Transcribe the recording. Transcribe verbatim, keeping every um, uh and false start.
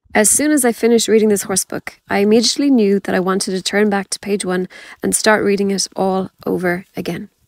As soon as I finished reading this horse book, I immediately knew that I wanted to turn back to page one and start reading it all over again.